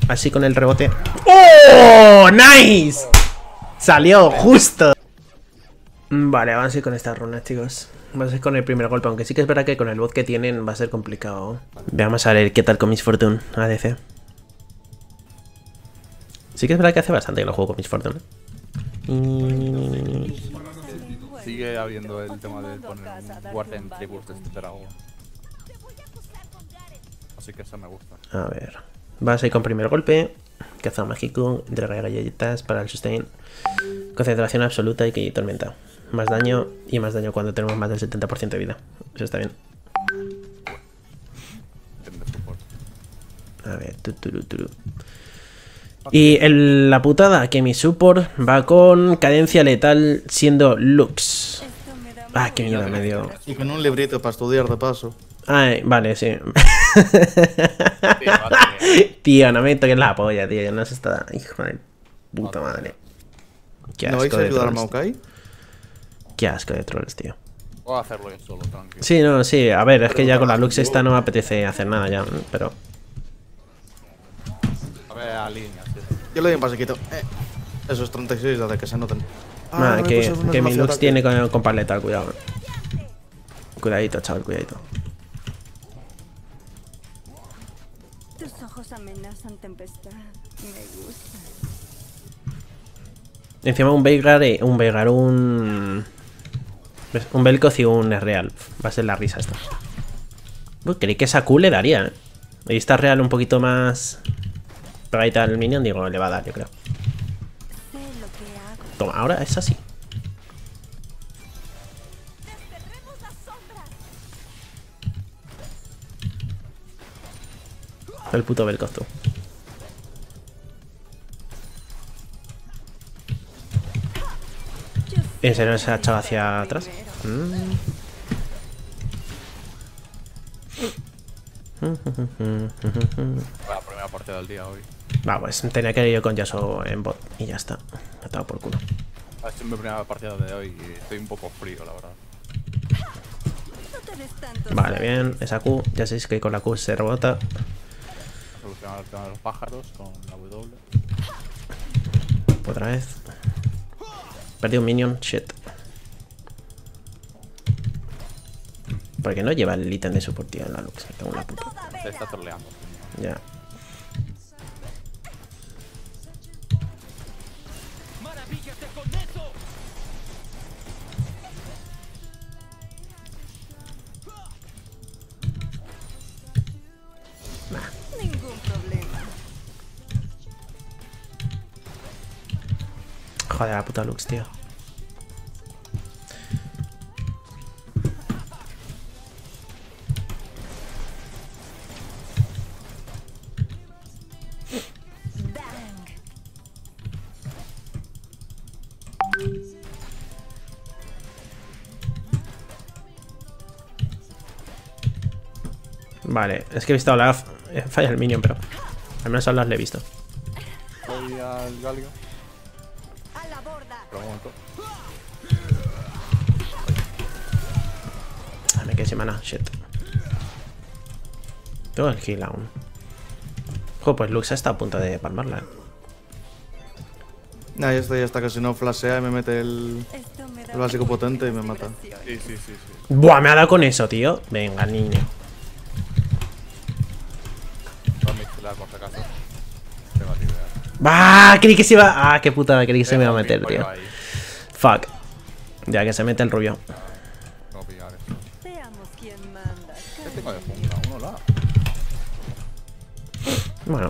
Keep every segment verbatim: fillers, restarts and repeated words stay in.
Así con el rebote. ¡Oh! ¡Nice! Salió justo. Vale, vamos a ir con estas runas, chicos. Vamos a ir con el primer golpe, aunque sí que es verdad que con el bot que tienen va a ser complicado. Veamos a ver qué tal con Miss Fortune, A D C. Sí que es verdad que hace bastante que lo juego con Miss Fortune. Y... sigue habiendo el tema de poner un Warden Tribus de este dragón. Así que eso me gusta. A ver. Vas a ir con primer golpe. Caza mágico. Entrega de galletas para el sustain. Concentración absoluta y que tormenta. Más daño y más daño cuando tenemos más del setenta por ciento de vida. Eso está bien. A ver. Tuturu, turu. Y el, la putada que mi support va con cadencia letal siendo Lux. Ah, qué miedo me dio. Y con un librito para estudiar de paso. Ay, vale, sí. Tío, no me toques la polla, tío. No se está... Hijo de puta madre. Qué ¿No vais asco a de ayudar a trolls. Maokai? Qué asco de trolls, tío. Voy a hacerlo yo solo, tranquilo. Sí, no, sí. A ver, es que ya con la Lux esta no me apetece hacer nada ya, pero... A ver, a línea, sí. Yo le doy un pasequito. Eh, esos treinta y seis, de que se noten. Ah, Nada, no me que, puse una que mi demasiado Lux ataque. tiene con, con paleta, cuidado. Cuidadito, chaval, cuidadito. Tus ojos amenazan tempestad. Me gusta. Encima un Veigar, un Veigar, un... Un Vel'Koz y un Ezreal. Va a ser la risa esta. Uy, creí que esa Q le daría, ¿eh? Ahí está Real un poquito más... pegadita al minion, digo, le va a dar, yo creo. Sé lo que hago. Toma, ahora es así. El puto Vel'Koz, tú. ¿En serio se ha echado hacia atrás? Mm. La primera partida del día hoy. Va, pues tenía que ir yo con Yasuo en bot y ya está. Me ha dado por culo. Es mi primera partida de hoy y estoy un poco frío, la verdad. No te des tanto. Vale, bien. Esa Q, ya sabéis que con la Q se rebota. Solucionar el tema de los pájaros con la W. Otra vez. Perdí un minion, shit. Porque no lleva el ítem de support, tío, en la Lux. Me cago en la puta. Se está troleando. Ya. Ningún problema. Joder, la puta Lux, tío. Vale, es que he visto a Olaf. eh, Falla el minion, pero al menos a Olaf le he visto. Voy al Galio. A la borda. Pero un momento. Ah, me quedé sin mana, shit. Tengo el heal aún. Joder, pues Lux está a punto de palmarla. Nah, ya está, ya está, que si no flashea y me mete el, Esto me da el básico potente y me mata. Sí, sí, sí, sí. Buah, me ha dado con eso, tío. Venga, niño. Voy a mezclar por si acaso. Tengo que tirar. ¡Bah! Creí que se iba. Ah, qué putada, creí que se me iba a meter, Tengo tío. ahí. Fuck. Ya que se mete el rubio. Tengo que pillar esto. Veamos quién manda. ¿Qué tengo de jungla? Uno la. Bueno.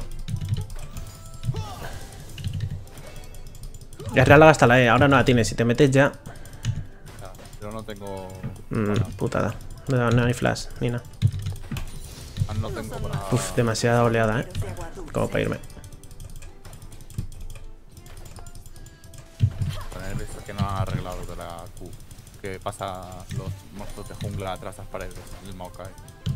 Es real hasta la E, ahora no la tienes. Si te metes ya. Ya, pero no tengo. Mmm, Bueno, putada. No, no hay flash, ni nada. ah, no tengo para. Uf, demasiada oleada, eh. Como para irme. Para el visto que no ha arreglado de la Q. Que pasa los monstruos de jungla atrás de las paredes. El Maokai.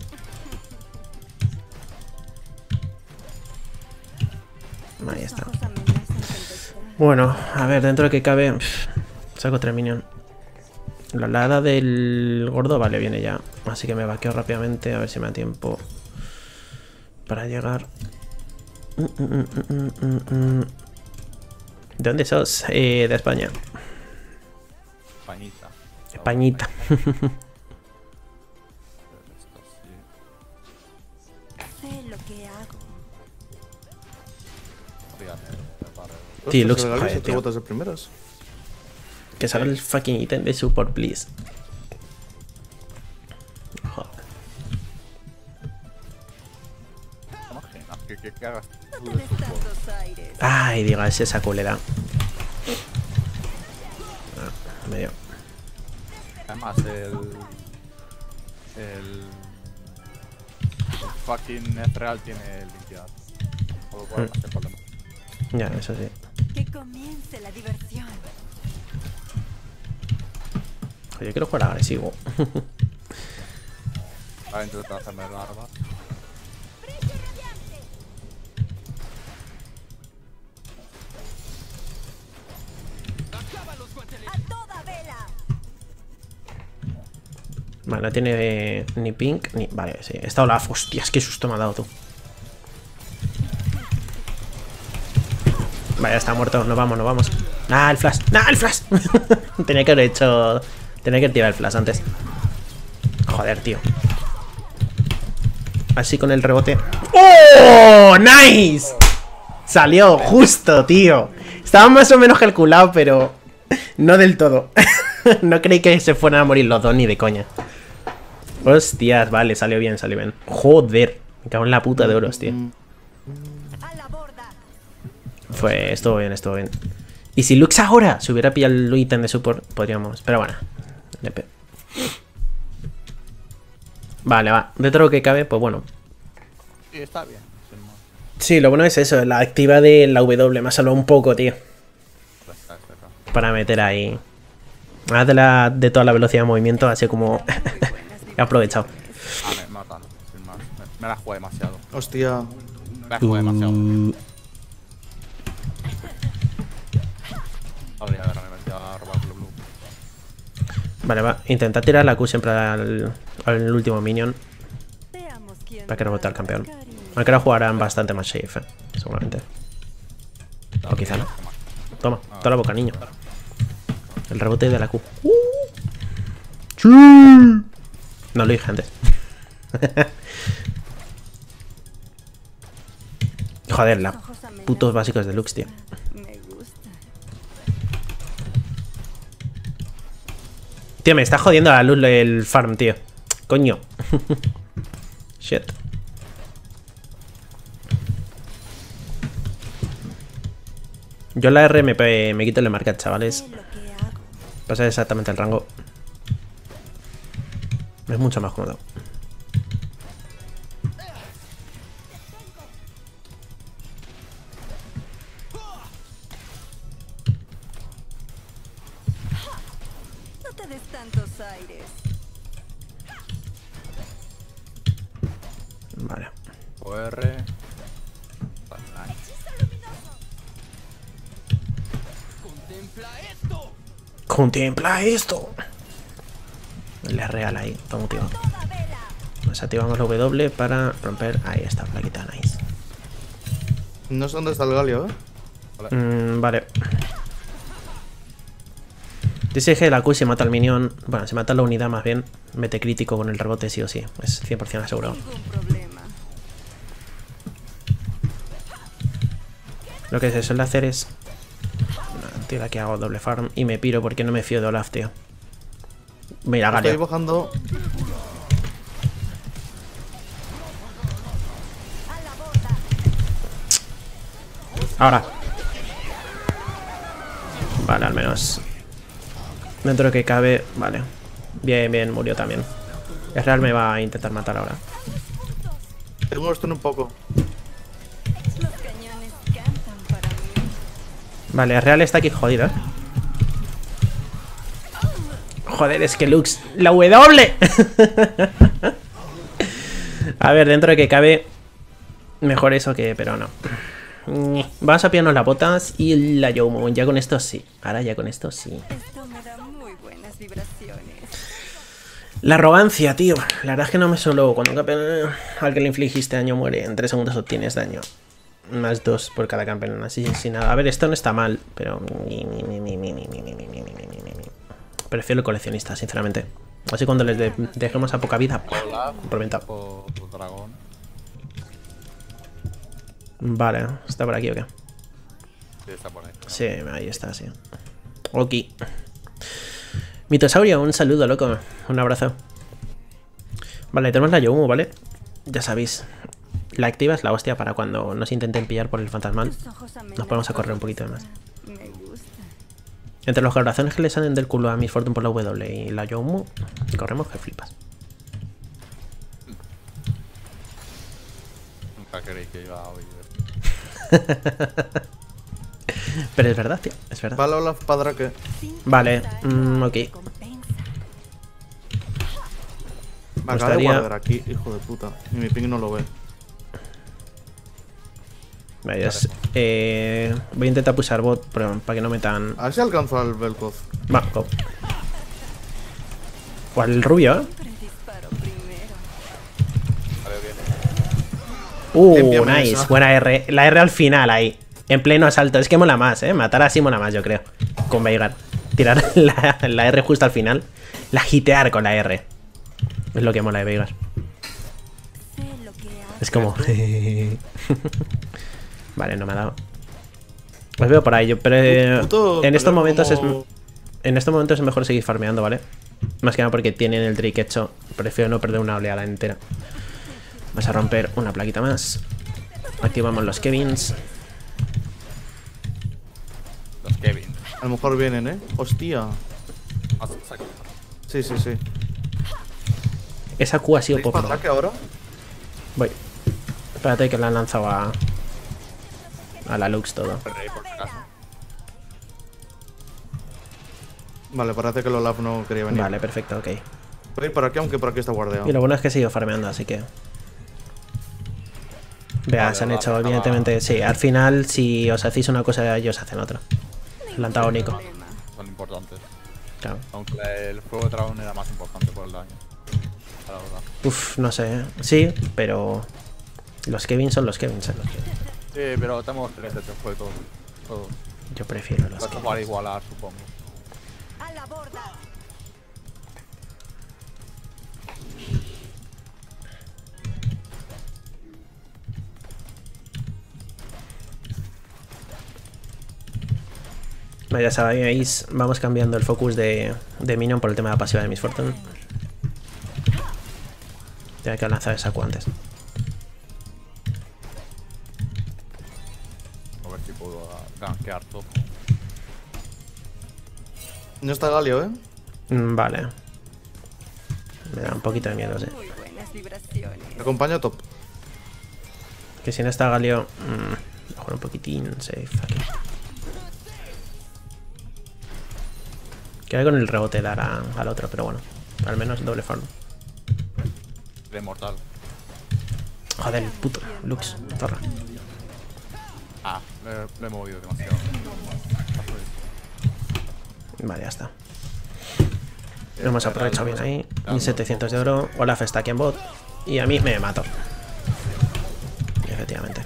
Ahí está. Ojos amenazan tempestad. Bueno, a ver, dentro de que cabe. Pff, saco tres minions. La helada del gordo, vale, viene ya. Así que me vaqueo rápidamente, a ver si me da tiempo para llegar. Mm, mm, mm, mm, mm. ¿De dónde sos? Eh, de España. Españita. Españita. Sé lo que hago. Tío, Lux, Ostras, el Galio joder, se te tío. botas de primeras. Que salga el fucking ítem de support, please. Joder. ¿Te imaginas que, que, que hagas No tú te de des support? tantos aires. Ay, digas esa culera. Ah, medio. Además, el. El. El fucking Ezreal tiene limpiar. Con lo cual, Mm. no hay problema. Ya, eso sí. Que comience la diversión. Yo quiero jugar agresivo. Ahora intento hacerme larva. A toda vela. Vale, no tiene eh, ni pink ni... Vale, sí. He estado la... Hostias, qué susto me ha dado tú. Vale, ya está muerto. Nos vamos, nos vamos. ¡Ah, el flash! ¡Ah, el flash! Tenía que haber hecho... Tenía que tirar el flash antes. Joder, tío. Así con el rebote. ¡Oh! ¡Nice! Salió justo, tío. Estaba más o menos calculado, pero... No del todo. No creí que se fueran a morir los dos ni de coña. Hostias, vale, salió bien, salió bien. Joder, me cago en la puta de oros, tío. A la borda. Fue, estuvo bien, estuvo bien. Y si Lux ahora se hubiera pillado el ítem de support, podríamos. Pero bueno, D P. Vale, va. Dentro de lo que cabe, pues bueno. Sí, está bien. Sin más. Sí, lo bueno es eso, la activa de la W me ha salvado un poco, tío. Pues está, está acá. Para meter ahí. Haz de, la, de toda la velocidad de movimiento, así como... He aprovechado. Ah, me matan. Sin más. Me, me la jugué demasiado. Hostia. Me la jugué demasiado. Uh, Habría haberme metido a robar Blue Blue. Vale, va. Intenta tirar la Q siempre al, al último minion. Veamos quién Para que rebote al manda, campeón. cariño. Aunque ahora jugarán bastante más safe, eh, seguramente. O quizá no. Toma, toda la boca, niño. El rebote de la Q. Uh. Sí. No lo dije antes. Joder, la Ojos amenazan. putos básicos de Lux, tío. Me gusta. Tío, me está jodiendo a la luz el farm, tío. Coño. Shit. Yo en la R me, pe- me quito el market, chavales. Sé lo que hago. Pasa exactamente el rango. Es mucho más cómodo. No te des tantos aires. Vale. O R. Vale, nice. Contempla esto. El real ahí, todo tío. Toda vela. Nos activamos la W para romper. Ahí está, plaquita, nice. No sé dónde está el Galio, eh. Mm, vale. D S G la Q se mata al minion. Bueno, se mata la unidad más bien. Mete crítico con el rebote, sí o sí. Es cien por cien asegurado. Ningún problema. Lo que se suele hacer es. No, tío, aquí hago doble farm y me piro porque no me fío de Olaf, tío. Mira, Estoy Galio. bajando. A la borda. Ahora. Vale, al menos. Dentro de lo que cabe. Vale. Bien, bien, murió también. Es real, me va a intentar matar ahora. Tengo esto en un poco. Los cañones cantan para mí. Vale, es real está aquí jodido, eh. Joder, es que Lux. ¡La W! A ver, dentro de que cabe. Mejor eso que. Pero no. Vamos a pillarnos las botas y la Yomo. Ya con esto sí. Ahora ya con esto sí. Esto me da muy buenas vibraciones. La arrogancia, tío. La verdad es que no me solo. Cuando un campeón al que le infligiste daño muere, en tres segundos obtienes daño. Más dos por cada campeón, así sin nada. A ver, esto no está mal, pero... Prefiero el coleccionista, sinceramente. Así cuando les de dejemos a poca vida, por venta. Vale, ¿está por aquí o qué? Sí, está por ahí. Sí, ahí está, sí. Ok. Mitosaurio, un saludo, loco. Un abrazo. Vale, tenemos la Youmu, ¿vale? Ya sabéis. La activas la hostia para cuando nos intenten pillar por el fantasmal. Nos ponemos a correr un poquito más. Entre los corazones que le salen del culo a Miss Fortune por la W y la Youmu, corremos que flipas. Nunca creí que iba a oír. Pero es verdad, tío, es verdad. Vale, Olaf, padre que. Vale, mm, ok. Me acaba de guardar aquí, hijo de puta. Y mi ping no lo ve. Vale, es, eh, voy a intentar pulsar bot pero para que no metan. A ver si alcanzo al Vel'Koz. Va, go. O al rubio, ¿eh? Uh, Envíame nice, esa. buena R. La R al final ahí, en pleno asalto. Es que mola más, ¿eh? Matar así mola más, yo creo. Con Veigar. Tirar la, la R justo al final. La hitear con la R. Es lo que mola de Veigar. Es como... Vale, no me ha dado. Os veo por ahí, yo, pero eh, Puto, en estos pero momentos como- es... En estos momentos es mejor seguir farmeando, ¿vale? Más que nada porque tienen el Drake hecho. Prefiero no perder una oleada entera. Vamos a romper una plaquita más. Activamos los Kevins. Los Kevin. A lo mejor vienen, ¿eh? Hostia. Ah, saca. Sí, sí, sí. Esa Q ha sido ¿Tenéis poco. para ataque ahora? Voy. Espérate que la han lanzado a... A la Lux todo. Rey, por si acaso. Vale, parece que el Olaf no quería venir. Vale, perfecto, ok. Voy a ir por aquí, aunque por aquí está guardeado. Y lo bueno es que he seguido farmeando, así que... Vea, Vale, se han vale, hecho, estaba- evidentemente... Sí, al final, si os hacéis una cosa, ellos hacen otra. El antagónico. Son importantes. Claro. Aunque el fuego de dragón era más importante por el daño. La verdad. Uf, no sé. ¿eh? Sí, pero... Los Kevin son los Kevin, ¿eh? Sí, pero tenemos tres de fue todo. todo. Yo prefiero los Vas a Kevin. jugar a igualar, supongo. A la borda. Ya sabéis, vamos cambiando el focus de, de Minion por el tema de la pasiva de Miss Fortune. Tengo que lanzar esa Q antes. A ver si puedo gankear todo. No está Galio, ¿eh? Mm, Vale. Me da un poquito de miedo, sí. Muy buenas vibraciones. Me acompaña top. Que si no está Galio... Mmm, mejor un poquitín safe aquí. Queda con el rebote dar a- al otro, pero bueno. Al menos doble farm. De mortal. Joder, el puto Lux, zorra. Ah, me- lo he movido demasiado. Vale, ya está. Lo hemos aprovechado bien ahí. mil setecientos de oro. Olaf está aquí en bot. Y a mí me mato. Efectivamente.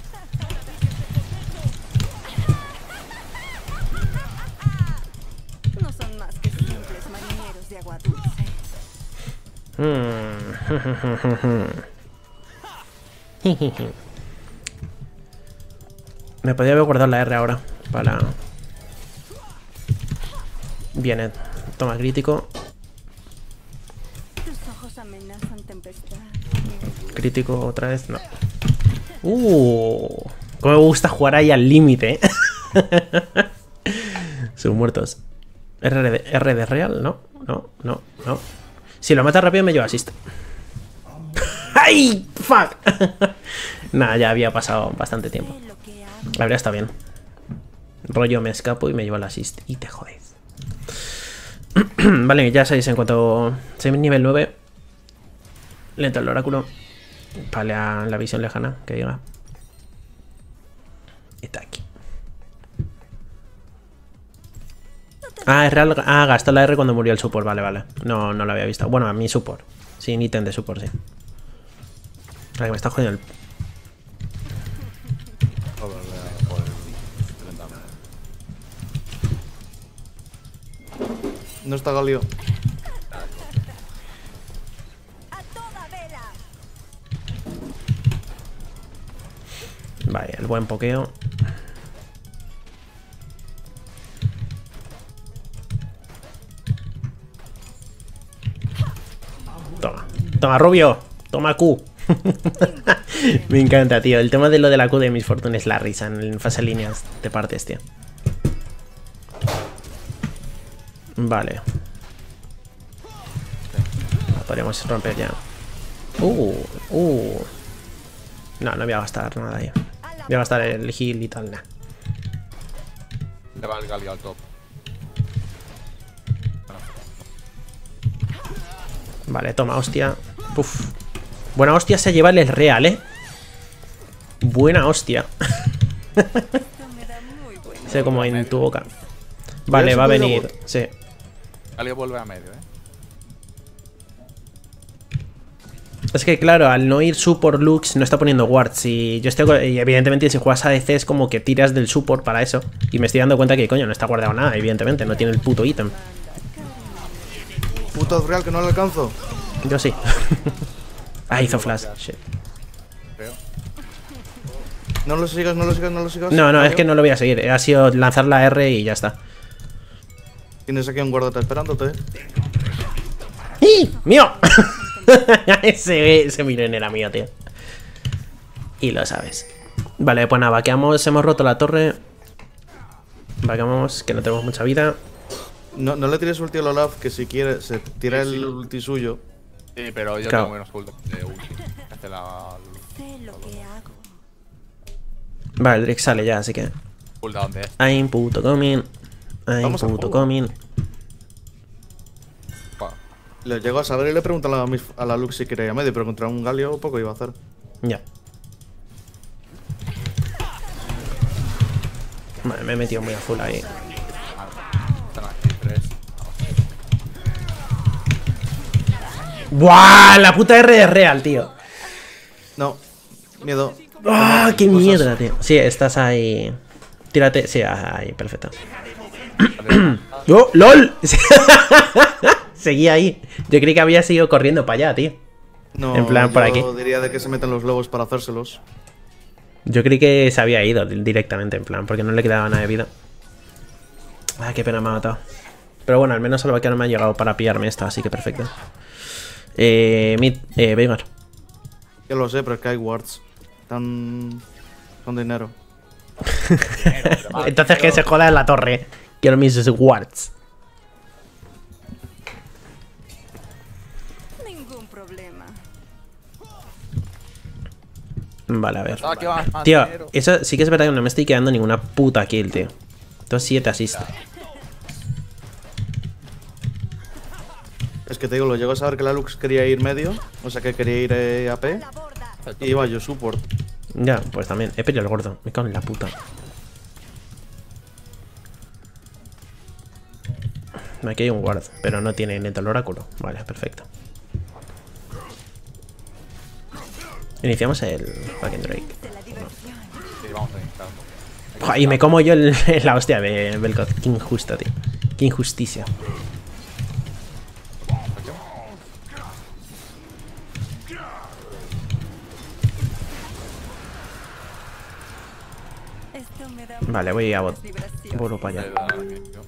No son más que simples marineros de agua dulce. Mm. Me podría haber guardado la R ahora. Para... Viene. Toma crítico. Tus ojos amenazan tempestad. Crítico otra vez. No. Uh, Cómo me gusta jugar ahí al límite, ¿eh? Son muertos. R de, R de real, no, no, no, no. Si lo mata rápido me lleva asist. ¡Ay! ¡Fuck! Nada, ya había pasado bastante tiempo. Sé lo que hago. Habría estado bien. Rollo me escapo y me llevo el assist. Y te jodéis. Vale, ya sabéis, en cuanto se nivel nueve, lento el oráculo. Vale, a la visión lejana, que diga. Está aquí. Ah, es real. Ah, gastó la R cuando murió el support. Vale, vale. No, no lo había visto. Bueno, a mi support. Sin ítem de support, sí. Ay, me está jodiendo el... Joder, por el treinta. No está Galio. A toda vela. Vale, el buen pokeo. Toma. Toma, Rubio. Toma Q. Me encanta, tío. El tema de lo de la Q de Miss Fortune es la risa en fase líneas de partes, tío. Vale. Podríamos romper ya. Uh, uh. No, no voy a gastar nada ahí. Voy a gastar el heal y tal, nah. Le va el Galio al top. Vale, toma, hostia. Uf. Buena hostia se lleva el real, ¿eh? Buena hostia. Esto me da muy buen. Sé como en tu boca. Vale, va a venir. Sí. Galio vuelve a medio, eh. Es que claro, al no ir support Lux no está poniendo wards. Y yo estoy. Y evidentemente, si juegas A D C es como que tiras del support para eso. Y me estoy dando cuenta que, coño, no está guardado nada, evidentemente. No tiene el puto ítem. Puto real que no le alcanzo. Yo sí. Ah, hizo flash. Shit. Creo. No lo sigas, no lo sigas, no lo sigas. No, no, Galio. es que no lo voy a seguir. Ha sido lanzar la R y ya está. Tienes aquí a un guardata esperándote. ¡Y! ¡Mío! ese, ese miren era mío, tío. Y lo sabes. Vale, pues nada, vaqueamos. Hemos roto la torre. Vaqueamos, que no tenemos mucha vida. No, no le tires ulti a Olaf, que si quiere se tira Sí, sí. el ulti suyo. Sí, pero yo Claro. tengo menos cooldown de ulti. Hace la Sé lo que hago. Vale, el Drake sale ya, así que. cooldown de este. I'm puto coming. I'm Vamos a puto juego. coming. Pa. Le llego a saber y le pregunto a la, mis- a la Lux si quería ir a medio, pero contra un Galio poco iba a hacer. Ya. Vale, me he metido muy a full ahí. Están aquí tres. ¡Buah! La puta R es real, tío. No, miedo. ¡Ah! ¡Qué Cosas. mierda, tío! Sí, estás ahí. Tírate. Sí, ahí, perfecto. ¡Oh! ¡Lol! Seguía ahí. Yo creí que había seguido corriendo para allá, tío. No, En plan, por aquí. yo diría de que se meten los lobos para hacérselos. Yo creí que se había ido di- directamente, en plan, porque no le quedaba nada de vida. Ah, qué pena me ha matado. Pero bueno, al menos al vaquero me ha llegado para pillarme esta, así que perfecto. Eh, mid, eh, Veigar. Yo lo sé, pero es que hay wards. Están. Son dinero. Entonces que se joda en la torre. Quiero mis wards. Ningún problema. Vale, a ver. Ah, que va más Tío, dinero. eso sí que es verdad que no me estoy quedando ninguna puta kill, tío. Tengo siete assists. Es que te digo, lo llego a saber que la Lux quería ir medio. O sea que quería ir eh, A P. La borda. Y iba yo support. Ya, pues también. He perdido el gordo. Me cago en la puta. Aquí hay un guard, pero no tiene neto el oráculo. Vale, perfecto. Iniciamos el fucking Drake. De la diversión. Sí, vamos a intentarlo. Buah, y me como yo el- la hostia de Belkoth. Qué injusto, tío. Qué injusticia. Esto me da Vale, voy a bot. muchas vibraciones. Vuelvo para Le allá. da aquí, tío.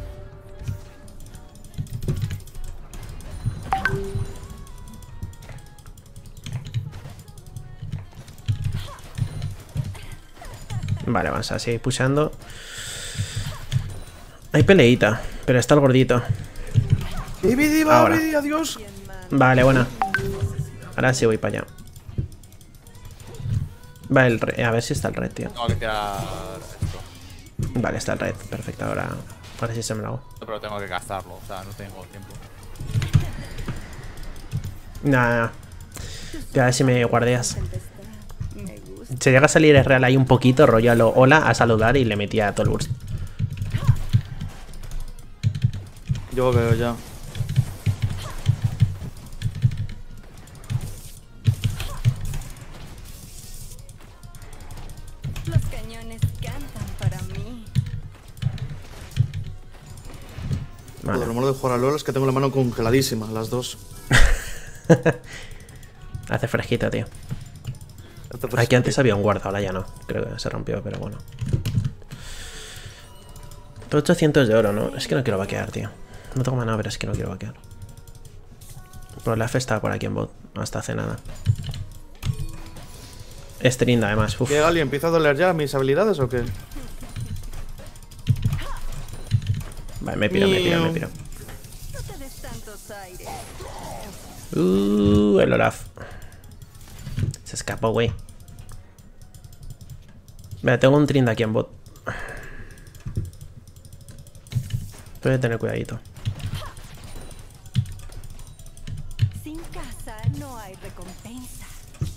Vale, vamos a seguir pushando. Hay peleita, pero está el gordito. ¡Y Vidi, va, Ahora. Vidi, adiós! Vale, buena. Ahora sí voy para allá. Vale, el re- a ver si está el red, tío. Tengo que tirar esto. Vale, está el red. Perfecto, ahora. Ahora sí se me lo hago. Pero tengo que gastarlo, o sea, no tengo tiempo. Nada. Tío, a ver si me guardeas. Tempestad. Me gusta. Se llega a salir el real ahí un poquito, rollo a lo hola, a saludar y le metía todo el burst. Yo veo ya. Los cañones cañones cantan para mí. Vale. Lo malo de jugar a LoL es que tengo la mano congeladísima, las dos. Hace fresquito, tío. Hace Aquí antes había un guarda, ahora ya no. Creo que se rompió, pero bueno. ochocientos de oro, ¿no? Es que no quiero vaquear, tío. No tengo maná, pero es que no quiero vaquear. Pero la F está por aquí en bot. Hasta hace nada. Es trinda, además. Uf. ¿Qué, Gali? ¿Empieza a doler ya mis habilidades o qué? Vale, me piro, me piro, me piro. No te des tantos aires. Uh, el Olaf. Se escapó, güey. Mira, tengo un trinda aquí en bot. Pero hay que tener cuidadito. Sin casa no hay recompensa.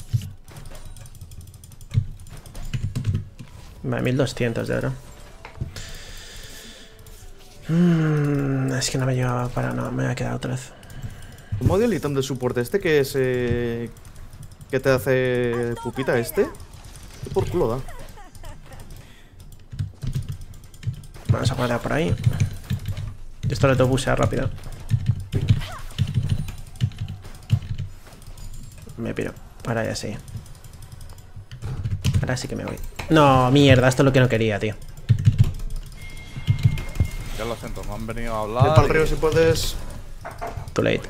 Vale, mil doscientos de oro. Mm, es que no me llevaba para nada, me voy a quedar otra vez. ¿Cómo odio el ítem de soporte este que es... Eh, que te hace pupita este? ¿Qué por culo da? Vamos a guardar por ahí. Esto lo tengo que usar rápido. Me piro. Ahora ya sí. Ahora sí que me voy. No, mierda, esto es lo que no quería, tío. Ya lo siento, me han venido a Ven hablar. para el río y- si puedes. Too late.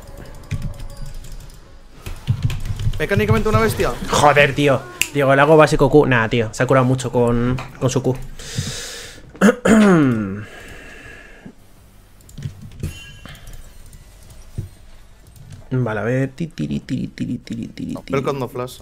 Mecánicamente una bestia. Joder, tío. Digo, el hago básico Q. Nah, tío. Se ha curado mucho con, con su Q. Vale, a ver. Ti, tiri, tiri, tiri, tiri, tiri, No, tiri. pero con no flash.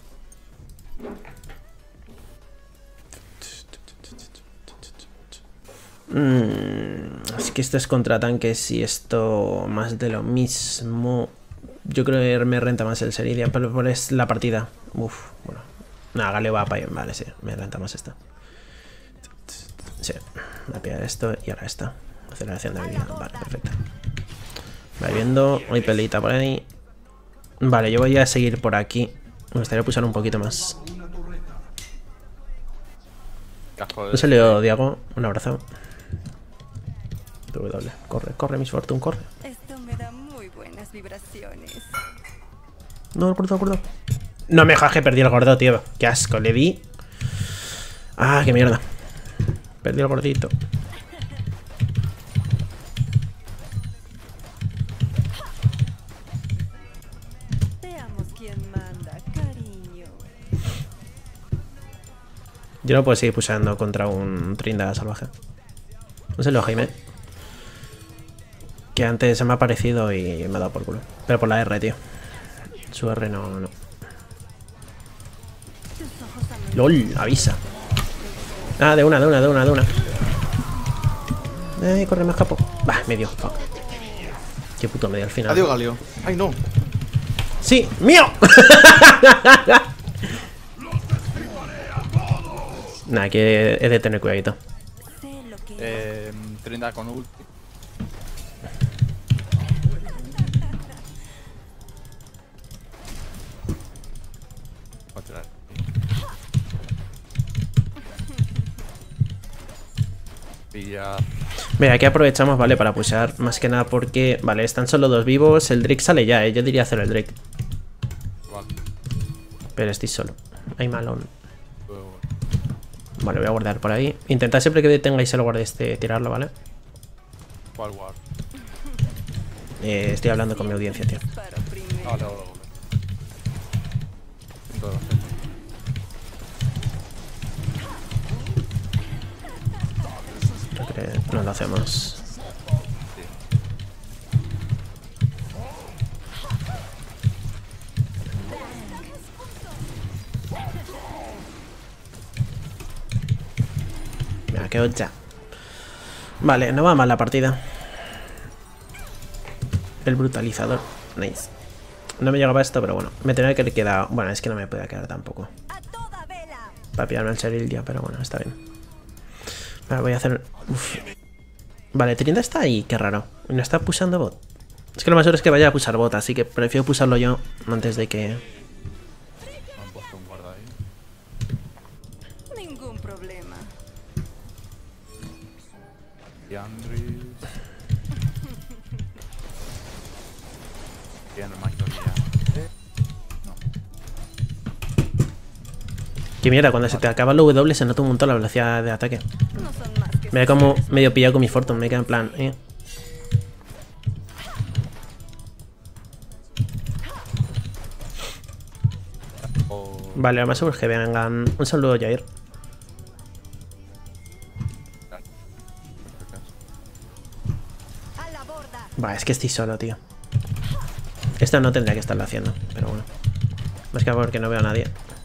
Mm, es que esto es contra tanques y esto más de lo mismo. Yo creo que me renta más el Seridia, pero por es la partida. Uf, bueno. Nada, Galio va para... Vale, sí, me renta más esta. Sí, voy a pillar esto y ahora esta. Aceleración de habilidad, vale, perfecto. Va viendo, hay pelita por ahí. Vale, yo voy a seguir por aquí. Me gustaría pulsar un poquito más. Casco de- No se leo, Diago. Un abrazo. W. Corre, corre, Miss Fortune, corre. Esto me da muy buenas vibraciones. No, el gordo, el gordo. No me jaje, perdí el gordo, tío. Qué asco, le di. Ah, qué mierda. Perdí el gordito. Veamos quién manda, cariño. Yo no puedo seguir pulsando contra un Trinda salvaje. No sé lo, Jaime. Que antes se me ha aparecido y me ha dado por culo. Pero por la R, tío. Su R no, no. Tus ojos a LOL, avisa. Ah, de una, de una, de una, de una. Ay, corre, me escapo. Bah, me dio, fuck. Qué puto me dio al final. Adiós, Galio. Ay, no. ¡Sí! ¡Mío! Nah, que he de tener cuidadito. sé lo que Eh, Trinda con ulti. Voy a tirar. Pilla. Mira, aquí aprovechamos, ¿vale? Para pushar. Más que nada porque... Vale, están solo dos vivos. El Drake sale ya, ¿eh? Yo diría hacer el Drake. Vale. Pero estoy solo. Hay malón. Luego- Vale, voy a guardar por ahí. Intentad siempre que tengáis el guard este tirarlo, ¿vale? ¿Cuál guard? Eh, estoy hablando con mi audiencia, tío. disparo primero. Ah, vale, vale, vale. Cinco de los cinco. Creo que no lo hacemos. Mira, qué ya. Vale, no va mal la partida. El brutalizador. Nice. No me llegaba esto, pero bueno. Me tenía que quedar... Bueno, es que no me podía quedar tampoco. A toda vela. Para pillarme el Cheryl ya, pero bueno, está bien. Vale, voy a hacer... Uf. Vale, Trinda está ahí, qué raro. No está pulsando bot. Es que lo más seguro es que vaya a pulsar bot, así que prefiero pulsarlo yo antes de que... Me han puesto un guard ahí. Ningún un problema. Y Andris. Tiene mayoría. Eh, No. Que mierda, cuando se te acaba el W se nota un montón la velocidad de ataque. No son más que Me he como simples medio pillado con mi Fortune, me queda en plan, eh. O... Vale, lo más seguro es que vengan. Un saludo, Jair. a la borda. Va, es que estoy solo, tío. Esto no tendría que estarlo haciendo, pero bueno. Más que porque no veo a nadie.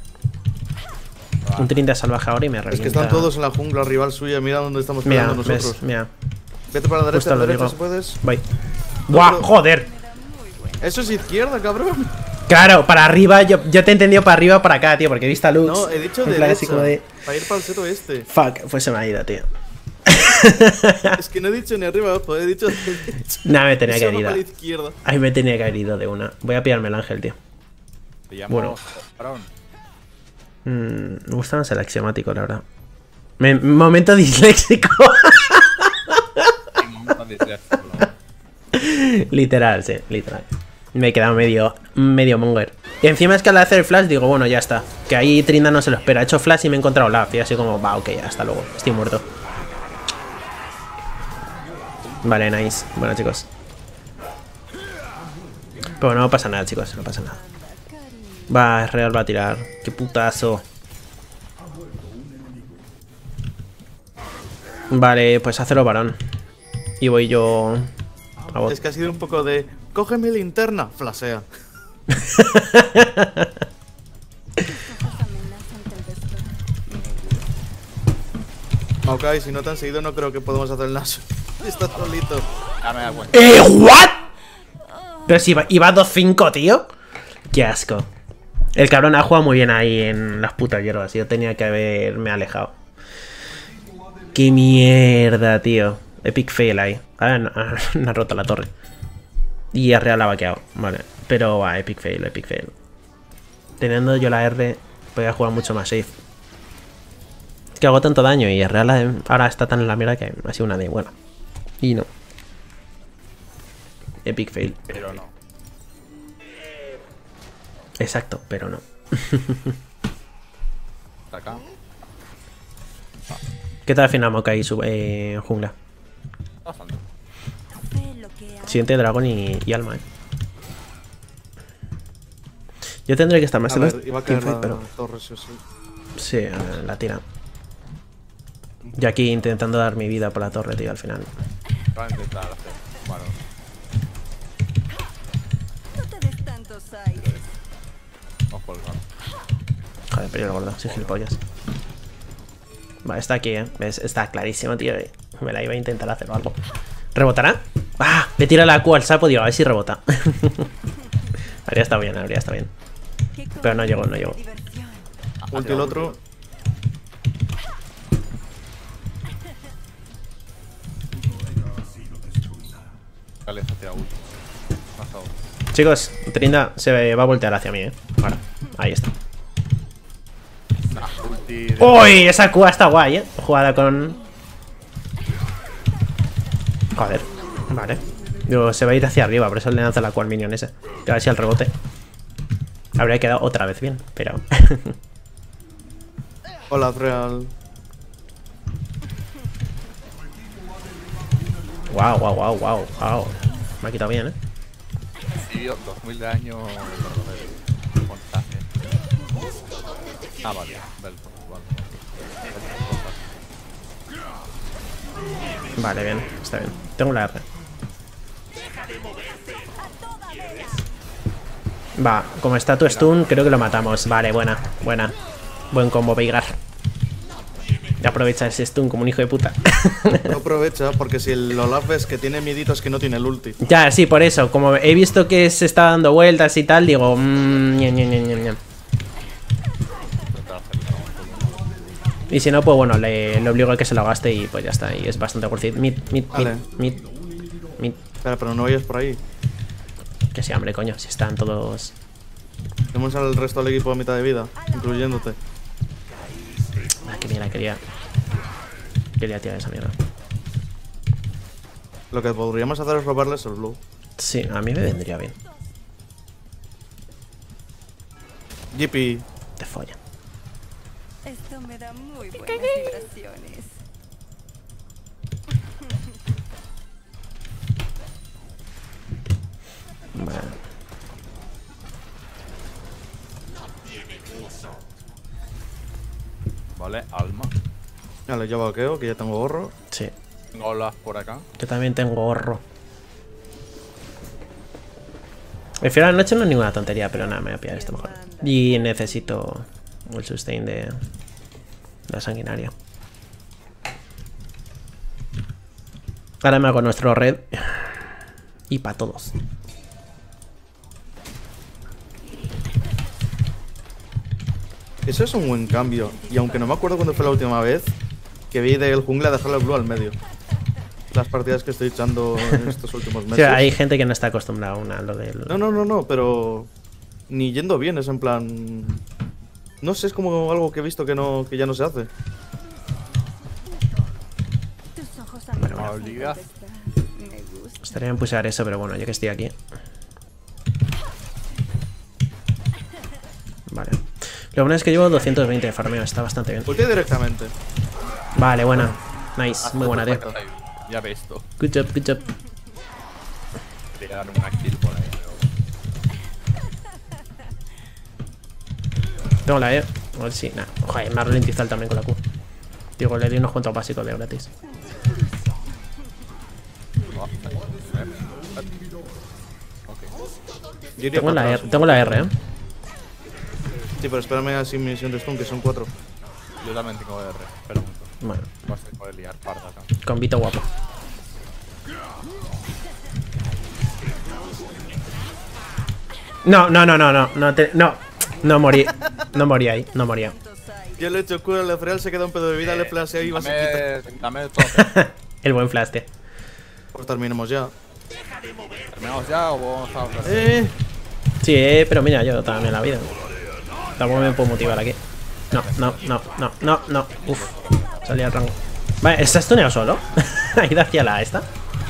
Un trinta salvaje ahora y me revienta. Es que están todos en la jungla rival suya. Mira dónde estamos Mira, peleando nosotros. ves, mira. Vete para la derecha, Justo a la lo derecha digo. si puedes. Voy. ¡Buah, joder! Eso es izquierda, cabrón. Claro, para arriba, yo, yo te he entendido para arriba o para acá, tío, porque he visto a Lux. No, he dicho en plan así derecha. como de... Para ir para el seto este. Fuck, pues se me ha ido, tío. Es que no he dicho ni arriba abajo, he dicho derecha. Nada, me tenía que Se haber va ido. para la izquierda. Ahí me tenía que haber ido de una. Voy a pillarme el ángel, tío. Te llamo Bueno. Varón. Mm, me gusta más el axiomático, la verdad. Me- momento disléxico. Literal, sí, literal. Me he quedado medio, medio monger. Y encima es que al hacer el flash digo, bueno, ya está. Que ahí Trinda no se lo espera. He hecho flash y me he encontrado la. Y así como, va, ok, ya hasta luego. Estoy muerto. Vale, nice. Bueno, chicos. Pero no pasa nada, chicos. No pasa nada. Va, es real, va a tirar. Qué putazo. Vale, pues hacelo varón. Y voy yo a bot. Es que ha sido un poco de. Cógeme linterna, flasea. Estas amenazan el destino. Ok, si no te han seguido, no creo que podamos hacer el Nash. Está solito. Ya me da cuenta. ¡Eh, what! Pero si iba, iba dos cinco, tío. Qué asco. El cabrón ha jugado muy bien ahí en las putas hierbas. Yo tenía que haberme alejado. Qué mierda, tío. Epic fail ahí. Ah, no, no ha roto la torre. Y Real ha vaqueado. Vale. Pero va, epic fail, epic fail. Teniendo yo la R, podía jugar mucho más safe. Es que hago tanto daño y Real ahora está tan en la mierda que ha sido una de buena. Y no. Epic fail. Pero no. Exacto, pero no. Está acá. ¿Qué tal al final Maokai sub eh, jungla? Bastante. Sé lo que hay. Siguiente dragón y, y alma, eh. Yo tendré que estar más A en ver, los iba a caer teamfight, la pero... torre, sí o sí. Sí, eh, la tira. Yo aquí intentando dar mi vida por la torre, tío, al final. Va a intentar hacer. Bueno. No te des tantos aires. Vamos por el gato. Joder, pero yo gordo, soy gilipollas. Vale, está aquí, eh. ¿Ves? Está clarísimo, tío. eh. Me la iba a intentar hacer o algo. ¿Rebotará? ¡Ah! Le tira la Q al sapo, digo, a ver si rebota. Habría estado bien, habría estado bien. Qué Pero no llegó, no llegó. diversión. Ah, Ulti ha el tirado otro. ulti. Vale, ha tirado ulti. Pasado. Chicos, Trinda se va a voltear hacia mí, eh. Ahora, ahí está. Nah, ulti de... ¡Uy! Esa Q está guay, eh. Jugada con... Joder. Vale. Digo, se va a ir hacia arriba, por eso le lanza la Q al minion ese. Que a ver si al rebote habría quedado otra vez bien, pero... Hola, Real. Wow, wow, wow, wow, wow. Me ha quitado bien, eh. Recibió dos mil de daño de montaje. Ah, vale. Del vale. Vale, bien, está bien. Tengo la R. Va, como está tu stun, creo que lo matamos. Vale, buena, buena. Buen combo, Veigar. Y aprovecha ese stun como un hijo de puta. No aprovecha, porque si el Olaf ves que tiene mieditos que no tiene el ulti. Ya, sí, por eso. Como he visto que se está dando vueltas y tal, digo... Mmm, ñam, ñam, ñam, ñam, ñam. Y si no, pues bueno, le, le obligo a que se lo gaste y pues ya está. Y es bastante worth it. Mid, mid, Vale. mid, mid, mid. Espera, pero no vayas por ahí. Que sí, hombre, coño. Si están todos... Tenemos al resto del equipo a mitad de vida, incluyéndote. Ah, que mira, quería... Quería tirar esa mierda. Lo que podríamos hacer es robarles el blue. Sí, a mí me vendría bien. G P. Te follan. Esto me da muy buenas vibraciones. Vale. Vale, alma. Ya le llevo a Keo, que ya tengo gorro. Sí. Tengo olas por acá. Yo también tengo gorro. El final de la noche no es ninguna tontería, pero nada, me voy a pillar esto mejor. Y necesito el sustain de, de la sanguinaria. Ahora me hago nuestro red. Y para todos. Eso es un buen cambio. Y aunque no me acuerdo cuándo fue la última vez que vi del jungla dejarle el blue al medio. Las partidas que estoy echando en estos últimos meses. O sea, hay gente que no está acostumbrada aún a lo del... No, no, no, no, pero ni yendo bien, es en plan... No sé, es como algo que he visto que no que ya no se hace. Tus ojos han Bueno, bueno. Olivia. Me gusta. Estaría bien pusear eso, pero bueno, ya que estoy aquí. Vale. Lo bueno es que llevo doscientos veinte de farmeo, está bastante bien. Ulti directamente. Vale, buena. Nice, muy buena, tío. Ahí, ya ves esto. Good job, good job. Te dan una kill por ahí. Tengo la E. A ver si... Nah. Joder, me ha ralentizado también con la Q. Digo, le di unos cuantos básicos de gratis. Oh, eh, eh. Ok. Yo iría Tengo para la, atrás. R, tengo la R, ¿eh? Sí, pero espérame a sin misión de stun, que son cuatro. Yo también tengo R. Espera un momento. Bueno, Vas a poder liar parda acá. con Vito guapo. No, no, no, no, no, no, te, no, no morí, no morí ahí, no moría. Yo le he hecho cura, le real se queda un pedo de vida, le flasheo y va a se quita. Dame, dame todo. El buen flash, tío. Pues terminemos ya. ¿Terminamos ya o vamos a hablar? Eh, Sí, eh, pero mira, yo también la vida. Tampoco me puedo motivar aquí. No, no, no, no, no, no. Uf, salí al rango. Vale, ¿estás tuneado solo? Ha ido hacia la esta.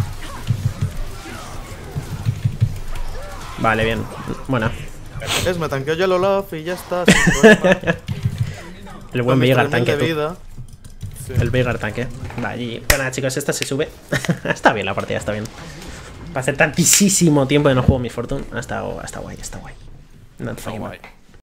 Vale, bien. Buena. es, me tanqueo ya el Olaf y ya está. sin problema. El buen Con mis Veigar tres mil tanque, de tú. vida. El Veigar tanque. Vale, y bueno, chicos, esta se sube. Está bien la partida, está bien. Para hacer tantísimo tiempo que no juego mi Fortune. Ha estado, ha estado guay, está guay. Not Está fucking bad. guay.